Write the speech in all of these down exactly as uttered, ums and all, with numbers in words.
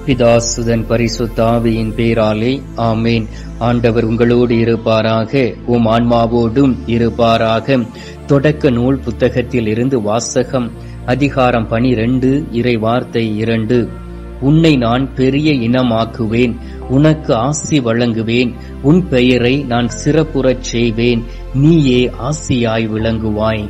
பிதாசுதன் பரிசுத்த ஆவியின் பேராலே ஆமேன். ஆண்டவர் உங்களோடு இருப்பாராக, உம் ஆன்மாவோடும் இருப்பாராக. தொடக்க நூல் புத்தகத்தில் இருந்து வாசகம். அதிகாரம் பனிரெண்டு, இறை வார்த்தை இரண்டு. உன்னை நான் பெரிய இனமாக்குவேன், உனக்கு ஆசி வழங்குவேன், உன் பெயரை நான் சிறப்புறச் செய்வேன், நீயே ஆசியாய் விளங்குவாய்.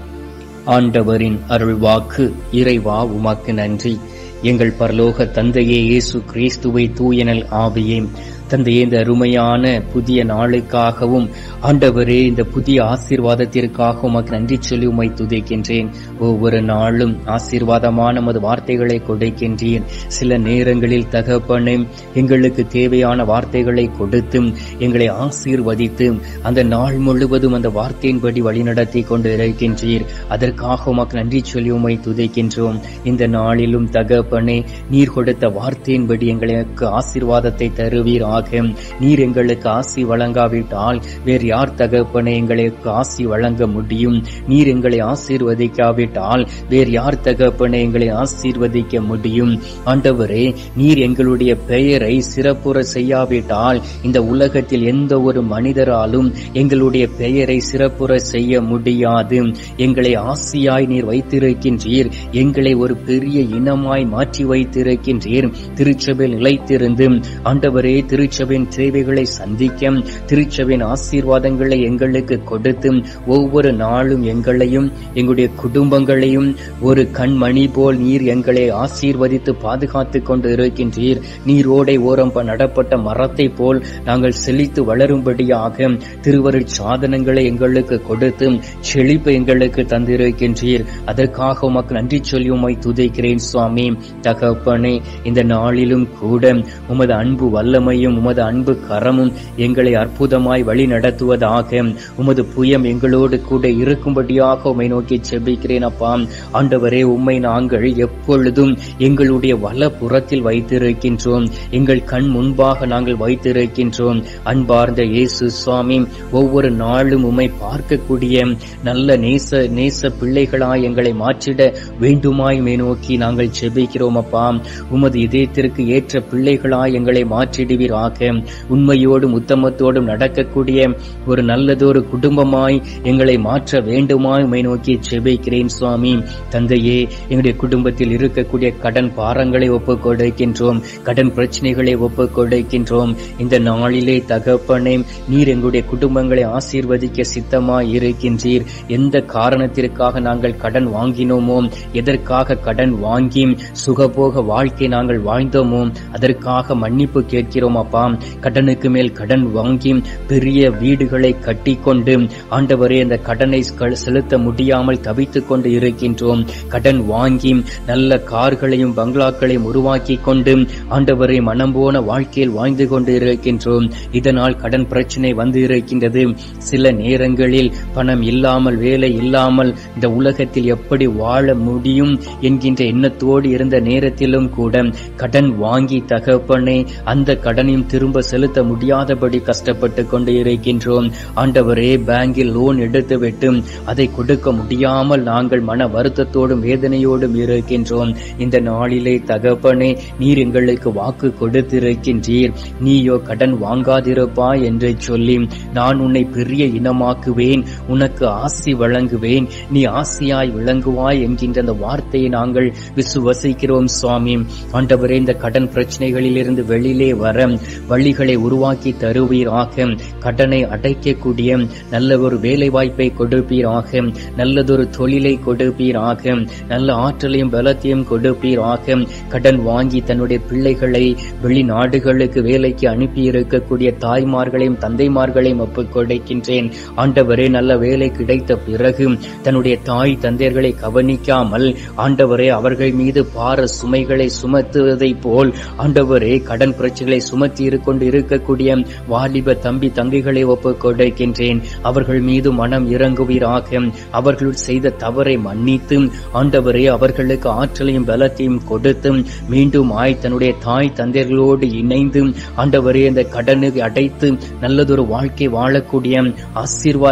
ஆண்டவரின் அருள்வாக்கு. இறைவா உமக்கு நன்றி. எங்கள் பரலோக தந்தையே, இயேசு கிறிஸ்துவை தூயனல் ஆவியே, தந்தையே, இந்த அருமையான புதிய நாளுக்காகவும் ஆண்டவரே இந்த புதிய ஆசீர்வாதத்திற்காக உமக்கு நன்றி சொல்லி உம்மை துதிக்கின்றேன். ஒவ்வொரு நாளும் ஆசீர்வாதமான நமது வார்த்தைகளை கொடுக்கின்றேன். சில நேரங்களில் தகப்பனே, எங்களுக்கு தேவையான வார்த்தைகளை கொடுத்து எங்களை ஆசீர்வதித்து அந்த நாள் முழுவதும் அந்த வார்த்தையின்படி வழிநடத்தி கொண்டு இருக்கின்றீர். அதற்காக உமக்கு நன்றி சொல்லி உம்மை துதிக்கின்றோம். இந்த நாளிலும் தகப்பனே, நீர் கொடுத்த வார்த்தையின்படி எங்களுக்கு ஆசீர்வாதத்தை தருவீர். நீர் எங்களுக்கு ஆசி வழங்காவிட்டால் வேறு யார் தகப்பனே எங்களுக்கு ஆசி வழங்க முடியும்? நீர் எங்களை ஆசீர்வதிக்காவிட்டால் வேறு யார் தகப்பனே எங்களை ஆசீர்வதிக்க முடியும்? ஆண்டவரே, நீர் எங்களுடைய பெயரை சிறப்புற செய்யாவிட்டால் இந்த உலகத்தில் எந்த ஒரு மனிதராலும் எங்களுடைய பெயரை சிறப்புற செய்ய முடியாது. எங்களை ஆசியாய் நீர் வைத்திருக்கின்றீர். எங்களை ஒரு பெரிய இனமாய் மாற்றி வைத்திருக்கின்றீர். திருச்சபையில் நிலைத்திருந்து ஆண்டவரே, திருச்சபையின் தேவைகளை சந்திக்க, திருச்சபையின் ஆசீர்வாதங்களை எங்களுக்கு கொடுத்து ஒவ்வொரு நாளும் எங்களையும் எங்களுடைய குடும்பங்களையும் ஒரு கண்மணி போல் நீர் எங்களை ஆசீர்வதித்து பாதுகாத்து கொண்டு இருக்கின்றீர். நீரோடை ஓரம் நடப்பட்ட மரத்தை போல் நாங்கள் செழித்து வளரும்படியாக திருவருட் சாதனங்களை எங்களுக்கு கொடுத்து செழிப்பு எங்களுக்கு தந்திருக்கின்றீர். அதற்காக உமக்கு நன்றி சொல்லி உம்மை துதிக்கிறேன் சுவாமி. தகப்பனே, இந்த நாளிலும் கூட உமது அன்பு வல்லமையும் உமது அன்பு கரமும் எங்களை அற்புதமாய் வழி நடத்துவதாக, உமது புயம் எங்களோடு கூட இருக்கும்படியாக உம்மை நோக்கி செபிக்கிறேன் அப்பா. ஆண்டவரே, உம்மை நாங்கள் எப்பொழுதும் எங்களுடைய வல புறத்தில் வைத்திருக்கின்றோம். எங்கள் கண் முன்பாக நாங்கள் வைத்திருக்கின்றோம். அன்பார்ந்த இயேசு சுவாமி, ஒவ்வொரு நாளும் உம்மை பார்க்கக்கூடிய நல்ல நேச நேச பிள்ளைகளாய் எங்களை மாற்றிட வேண்டுமாய் உம்மை நோக்கி நாங்கள் செபிக்கிறோம் அப்பா. உமது இதயத்திற்கு ஏற்ற பிள்ளைகளாய் எங்களை மாற்றிடுவீராக. உண்மையோடும் உத்தமத்தோடும் நடக்கக்கூடிய ஒரு நல்லதொரு குடும்பமாய் எங்களை மாற்ற வேண்டுமாய் உம்மை நோக்கி செபிக்கிறேன் சுவாமி. தந்தையே, எங்களுடைய குடும்பத்தில் இருக்கக்கூடிய கடன் பாரங்களை ஒப்புக் கொடுக்கின்றோம். கடன் பிரச்சனைகளை ஒப்புக் கொடுக்கின்றோம். இந்த நாளிலே தகப்பனே, நீர் எங்களுடைய குடும்பங்களை ஆசீர்வதிக்க சித்தமாய் இருக்கின்றீர். எந்த காரணத்திற்காக நாங்கள் கடன் வாங்கினோமோ, எதற்காக கடன் வாங்கி சுகபோக வாழ்க்கை நாங்கள் வாழ்ந்தோமோ, அதற்காக மன்னிப்பு கேட்கிறோம் அப்பா. கடனுக்கு மேல் கடன் வாங்கி பெரிய வீடுகளை கட்டி கொண்டு ஆண்டவரே அந்த கடனை செலுத்த முடியாமல் தவித்துக் கொண்டு இருக்கின்றோம். கடன் வாங்கி நல்ல கார்களையும் பங்களாக்களையும் உருவாக்கி கொண்டு ஆண்டவரை மனம் போன வாழ்க்கையில் வாழ்ந்து கொண்டு இருக்கின்றோம். இதனால் கடன் பிரச்சனை வந்து இருக்கின்றது. சில நேரங்களில் பணம் இல்லாமல், வேலை இல்லாமல் இந்த உலகத்தில் எப்படி வாழ முடியும் என்கின்ற எண்ணத்தோடு இருந்த நேரத்திலும் கூட கடன் வாங்கி தகப்பனே அந்த கடனையும் திரும்ப செலுத்த முடியாதபடி கஷ்டப்பட்டு கொண்டு இருக்கின்றோம். ஆண்டவரே, பேங்கில் லோன் எடுத்துவிட்டு அதை கொடுக்க முடியாமல் நாங்கள் மன வருத்தத்தோடும் வேதனையோடும் இருக்கின்றோம். இந்த நாளிலே தகப்பனே, நீர் எங்களுக்கு வாக்கு கொடுத்திருக்கின்றீர். நீயோ கடன் வாங்காதிருப்பா என்று சொல்லி, நான் உன்னை பெரிய இனமாக்குவேன், உனக்கு ஆசி வழங்குவேன், நீ ஆசியாய் விளங்குவாய் என்கின்ற அந்த வார்த்தையை நாங்கள் விசுவசிக்கிறோம் சுவாமி. ஆண்டவரே, இந்த கடன் பிரச்சனைகளில் இருந்து வெளியிலே வர வழிகளை உருவாக்கி தருவீராக. கடனை அடைக்கக்கூடிய நல்ல ஒரு வேலை வாய்ப்பை கொடுப்பீராக. நல்லதொரு தொழிலை கொடுப்பீராக. நல்ல ஆற்றலையும் பலத்தையும் கொடுப்பீராக. கடன் வாங்கி தன்னுடைய பிள்ளைகளை வெளிநாடுகளுக்கு வேலைக்கு அனுப்பி இருக்கக்கூடிய தாய்மார்களையும் தந்தைமார்களையும் ஒப்புக் கொடுக்கின்றேன். ஆண்டவரே, நல்ல வேலை கிடைத்த பிறகு தன்னுடைய தாய் தந்தையர்களை கவனிக்காமல் ஆண்டவரே அவர்கள் மீது பார சுமைகளை சுமத்துவதை போல் ஆண்டவரே கடன் பிரச்சனைகளை சுமத்தி கொண்டு இருக்கக்கூடிய வாலிப தம்பி தங்கைகளை ஒப்புக் கொடுக்கின்றேன். அவர்கள் மீது மனம் இறங்குவீராக. அவர்கள் செய்த தவறை மன்னித்து ஆண்டவரே அவர்களுக்கு ஆற்றலையும் பலத்தையும் கொடுத்து மீண்டும் ஆய் தன்னுடைய தாய் தந்தையர்களோடு இணைந்து ஆண்டவரே இந்த கடனை அடைத்து நல்லதொரு வாழ்க்கை வாழக்கூடிய ஆசீர்வாதமான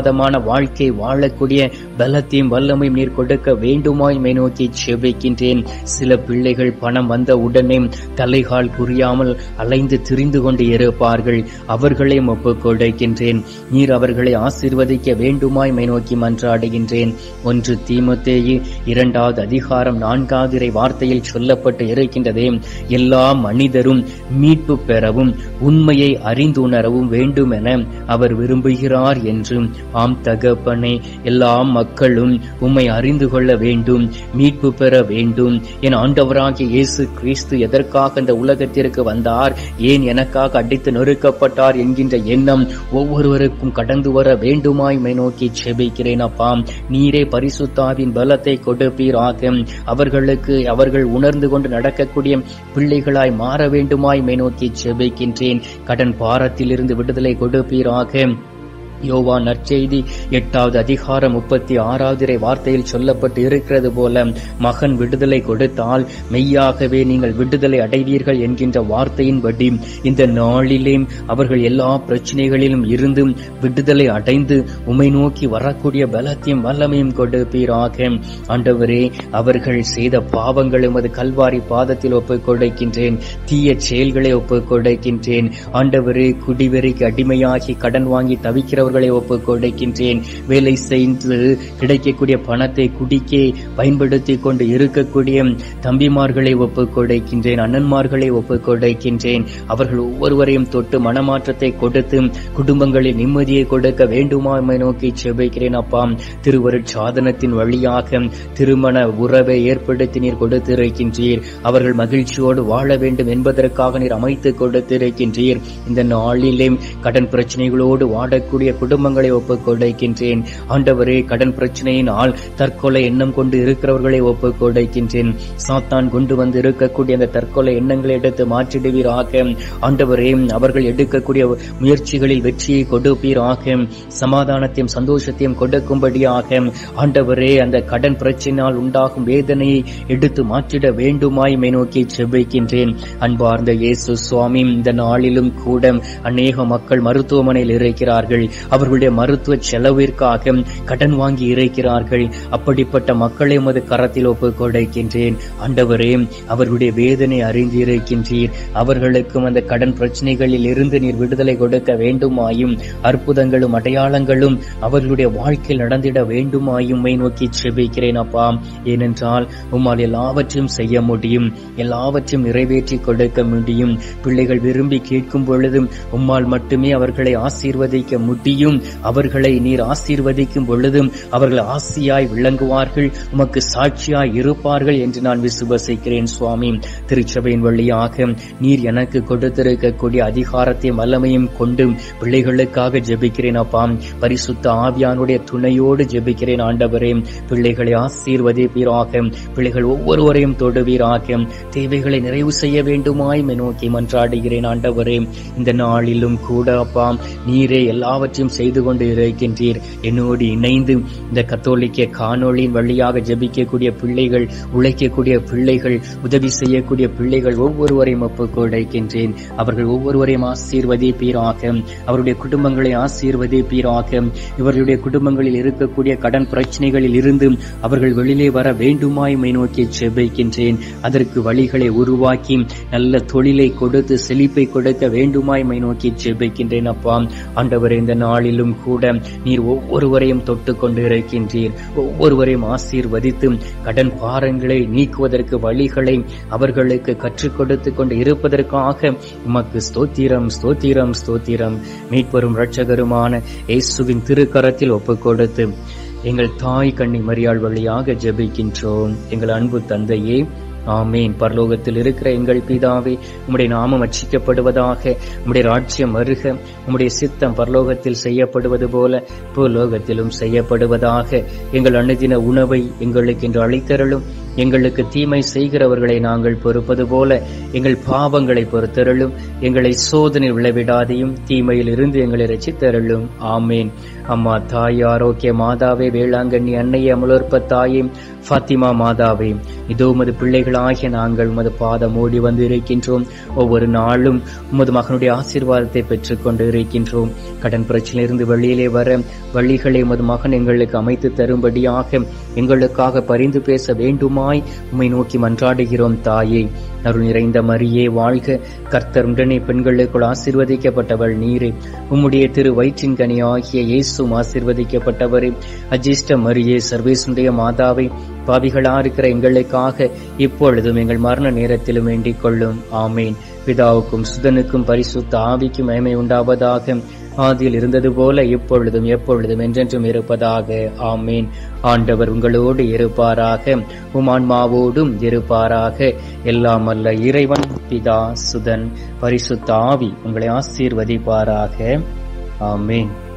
வாழ்க்கை வாழக்கூடிய பலத்தையும் வல்லமையும் நீர் கொடுக்க வேண்டுமாய் மை நோக்கி செபிக்கின்றேன். சில பிள்ளைகள் பணம் வந்த உடனே தலைகால் புரியாமல் அலைந்து திரிந்து கொண்டு இருப்பார்கள். அவர்களையும் ஒப்புக் கொடுக்கின்றேன். நீர் அவர்களை ஆசீர்வதிக்க வேண்டுமாய் மை நோக்கி மன்றாடுகின்றேன். ஒன்று தீமோத்தேயு இரண்டாவது அதிகாரம் நான்காவது இறை வார்த்தையில் சொல்லப்பட்டு இருக்கின்றதே, எல்லா மனிதரும் மீட்பு பெறவும் உண்மையை அறிந்துணரவும் வேண்டும் என அவர் விரும்புகிறார் என்று. ஆம் தகப்பனே, எல்லா மக்களும் உம்மை அறிந்து கொள்ள வேண்டும், மீட்பு பெற வேண்டும். என் ஆண்டவராகிய இயேசு கிறிஸ்து எதற்காக இந்த உலகத்திற்கு வந்தார், ஏன் எனக்காக அடித்து நொறுக்கப்பட்டார் என்கின்ற எண்ணம் ஒவ்வொருவருக்கும் கடந்து வர வேண்டுமாய் மை நோக்கி செபிக்கிறேன். அப்பா, நீரே பரிசுத்தாவின் பலத்தை கொடுப்பீராக. அவர்களுக்கு அவர்கள் உணர்ந்து கொண்டு நடக்கக்கூடிய பிள்ளைகளாய் மாற வேண்டுமாய் மை நோக்கி செபிக்கின்றேன். கடன் பாரத்தில் இருந்து விடுதலை கொடுப்பீராக. யோவான் நற்செய்தி எட்டாவது அதிகாரம் முப்பத்தி ஆறாவது இறை வார்த்தையில் சொல்லப்பட்டு இருக்கிறது போல, மகன் விடுதலை கொடுத்தால் மெய்யாகவே நீங்கள் விடுதலை அடைவீர்கள் என்கின்ற வார்த்தையின்படி இந்த நாளிலே அவர்கள் எல்லா பிரச்சனைகளிலும் இருந்து விடுதலை அடைந்து உம்மை நோக்கி வரக்கூடிய பலத்தையும் வல்லமையும் கொடுப்பீராக. ஆண்டவரே, அவர்கள் செய்த பாவங்களை உமது கல்வாரி பாதத்தில் ஒப்புக் கொடுக்கின்றேன். தீய செயல்களை ஒப்புக் கொடுக்கின்றேன். ஆண்டவரே, குடிவெறிக்கு அடிமையாகி கடன் வாங்கி தவிக்கிறவர் ஒப்புக் கொடுக்கின்றேன். வேலை செய்து கிடைக்கக்கூடிய பணத்தை குடிக்கே பயன்படுத்தி கொண்டு இருக்கக்கூடிய தம்பிமார்களை ஒப்புக் கொடுக்கின்றேன். அண்ணன்மார்களை ஒப்புக் கொடுக்கின்றேன். அவர்கள் ஒவ்வொருவரையும் தொட்டு மனமாற்றத்தை கொடுத்து குடும்பங்களில் நிம்மதியை கொடுக்க வேண்டுமா நோக்கி செபிக்கிறேன். அப்பா, திருவருட் சாதனத்தின் வழியாக திருமண உறவை ஏற்படுத்தி நீர் கொடுத்திருக்கின்றீர். அவர்கள் மகிழ்ச்சியோடு வாழ வேண்டும் என்பதற்காக நீர் அமைத்து கொடுத்திருக்கின்றீர். இந்த நாளிலே கடன் பிரச்சனைகளோடு வாடக்கூடிய குடும்பங்களை ஒப்புக் கொடுக்கின்றேன். ஆண்டவரே, கடன் பிரச்சனையினால் தற்கொலை எண்ணம் கொண்டு இருக்கிறவர்களை ஒப்புக் கொடுக்கின்றேன். சாத்தான் கொண்டு வந்து இருக்கக்கூடிய அந்த தற்கொலை எண்ணங்களை எடுத்து மாற்றிடுவீராக. ஆண்டவரே, அவர்கள் எடுக்கக்கூடிய முயற்சிகளில் வெற்றியை கொடுப்பீராக. சமாதானத்தையும் சந்தோஷத்தையும் கொடுக்கும்படியாக ஆண்டவரே, அந்த கடன் பிரச்சனையால் உண்டாகும் வேதனையை எடுத்து மாற்றிட வேண்டுமாய் மை நோக்கி செபிக்கின்றேன். அன்பார்ந்த இயேசு சுவாமி, இந்த நாளிலும் கூட அநேக மக்கள் மருத்துவமனையில் இருக்கிறார்கள். அவர்களுடைய மருத்துவ செலவிற்காக கடன் வாங்கி இருக்கிறார்கள். அப்படிப்பட்ட மக்களை உமது கரத்தில் ஒப்புக் கொடுக்கின்றேன். ஆண்டவரே, அவர்களுடைய வேதனை அறிந்து இருக்கின்றீர். அவர்களுக்கும் அந்த கடன் பிரச்சனைகளில் இருந்து நீர் விடுதலை கொடுக்க வேண்டுமாயும் அற்புதங்களும் அடையாளங்களும் அவர்களுடைய வாழ்க்கையில் நடந்திட வேண்டுமாயும் மை நோக்கி செபிக்கிறேன். அப்பா, ஏனென்றால் உம்மால் எல்லாவற்றையும் செய்ய முடியும், எல்லாவற்றையும் நிறைவேற்றி கொடுக்க முடியும். பிள்ளைகள் விரும்பி கேட்கும் பொழுதும் உம்மால் மட்டுமே அவர்களை ஆசீர்வதிக்க முடியும். அவர்களை நீர் ஆசீர்வதிக்கும் பொழுதும் அவர்கள் ஆசியாய் விளங்குவார்கள், உமக்கு சாட்சியாய் இருப்பார்கள் என்று நான் விசுவசிக்கிறேன். சுவாமி, திருச்சபையின் வழியாக நீர் எனக்கு கொடுத்திருக்கக்கூடிய அதிகாரத்தையும் வல்லமையும் கொண்டு பிள்ளைகளுக்காக ஜெபிக்கிறேன். அப்பா, பரிசுத்த ஆவியானுடைய துணையோடு ஜெபிக்கிறேன். ஆண்டவரே, பிள்ளைகளை ஆசீர்வதிப்பீராக. பிள்ளைகள் ஒவ்வொருவரையும் தொடுவீராக. தேவைகளை நிறைவு செய்ய வேண்டுமாய் நோக்கி மன்றாடுகிறேன். ஆண்டவரே, இந்த நாளிலும் கூட அப்பா, நீரே எல்லாவற்றையும் செய்து கொண்டு இருக்கின்றீர். என்னோடு இணைந்து இந்த கத்தோலிக்க காணொளியின் வழியாக ஜெபிக்கக்கூடிய பிள்ளைகள், உழைக்கக்கூடிய பிள்ளைகள், உதவி செய்யக்கூடிய பிள்ளைகள் ஒவ்வொருவரையும் ஒப்புக் கொடுக்கின்றேன். அவர்கள் ஒவ்வொருவரையும் ஆசீர்வதிப்பீராக. அவருடைய குடும்பங்களை ஆசீர்வதிப்பீராக. இவர்களுடைய குடும்பங்களில் இருக்கக்கூடிய கடன் பிரச்சனைகளில் இருந்து அவர்கள் வெளியிலே வர வேண்டுமாய் மை நோக்கி ஜெபிக்கின்றேன். அதற்கு வழிகளை உருவாக்கி நல்ல தொழிலை கொடுத்து செழிப்பை கொடுக்க வேண்டுமாய் மை நோக்கி ஜெபிக்கின்றேன். அப்பா, ஆண்டவரே, இந்த நாளிலும் கூட நீர் ஒவ்வொருவரையும் தொட்டு கொண்டு இருக்கின்றீர். ஒவ்வொருவரையும் ஆசீர்வதித்து கடன் பாரங்களை நீக்குவதற்கு வழிகளை அவர்களுக்கு கற்றுக் கொடுத்து கொண்டு இருப்பதற்காக உமக்கு ஸ்தோத்திரம், ஸ்தோத்திரம், ஸ்தோத்திரம். மீட்பரும் இரட்சகருமான இயேசுவின் திருக்கரத்தில் ஒப்புக் கொடுத்து எங்கள் தாய் கன்னி மரியாள் வழியாக ஜெபிக்கின்றோம். எங்கள் அன்பு தந்தையே, ஆமேன். பரலோகத்தில் இருக்கிற எங்கள் பிதாவே, உம்முடைய நாமம் அர்ச்சிக்கப்படுவதாக, உம்முடைய ராஜ்யம் வருக, உம்முடைய சித்தம் பரலோகத்தில் செய்யப்படுவது போல பூலோகத்திலும் செய்யப்படுவதாக. எங்கள் அனுதின உணவை எங்களுக்கு இன்று அளித்தருளும். எங்களுக்கு தீமை செய்கிறவர்களை நாங்கள் பொறுப்பது போல எங்கள் பாவங்களை பொறுத்தருளும். எங்களை சோதனை விளைவிடாதையும் தீமையில் இருந்து எங்களை ரட்சித்தருளும். ஆமேன். அம்மா தாய், ஆரோக்கிய மாதாவே, வேளாங்கண்ணி அன்னையே, அமலோற்ப தாயே, ஃபாத்திமா மாதாவே, இதோ உமது பிள்ளைகளாகிய நாங்கள் உமது பாதம் ஓடி வந்து இருக்கின்றோம். ஒவ்வொரு நாளும் உமது மகனுடைய ஆசீர்வாதத்தை பெற்றுக் கொண்டு இருக்கின்றோம். கடன் பிரச்சனையிலிருந்து வெளியிலே வர வழிகளை உமது மகன் எங்களுக்கு அமைத்து தரும்படியாக எங்களுக்காக பரிந்து பேச வேண்டுமாய் உம்மை நோக்கி மன்றாடுகிறோம். தாயே, அருள் நிறைந்த மரியே வாழ்க, கர்த்தர் உடனே பெண்களுக்குள் ஆசீர்வதிக்கப்பட்டவள் நீரே. உம்முடைய திரு வயிற்றின் கனி ஆகிய இயேசுவும் ஆசீர்வதிக்கப்பட்டவரே. அஜிஷ்ட மரியே, சர்வேசுடைய மாதாவை, பாவிகளா இருக்கிற எங்களுக்காக இப்பொழுதும் எங்கள் மரண நேரத்திலும் வேண்டிக் கொள்ளும். ஆமேன். பிதாவுக்கும் சுதனுக்கும் பரிசுத்த ஆவிக்கும் மகிமை உண்டாவதாக. ஆதியில் இருந்தது போல இப்பொழுதும் எப்பொழுதும் என்றென்றும் இருப்பதாக. ஆமேன். ஆண்டவர் உங்களோடு இருப்பாராக, உம் ஆன்மாவோடும் இருப்பாராக. எல்லாம் அல்ல இறைவன் பிதா, சுதன், பரிசுத்த ஆவி உங்களை ஆசீர்வதிப்பாராக. ஆமேன்.